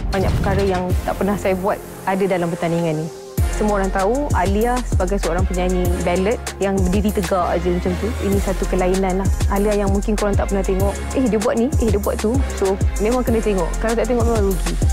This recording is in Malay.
banyak perkara yang tak pernah saya buat ada dalam pertandingan ni. Semua orang tahu Alia sebagai seorang penyanyi ballad yang berdiri tegak aja macam tu. Ini satu kelainan lah. Alia yang mungkin korang tak pernah tengok. Dia buat ni, dia buat tu. So, memang kena tengok. Kalau tak tengok memang rugi.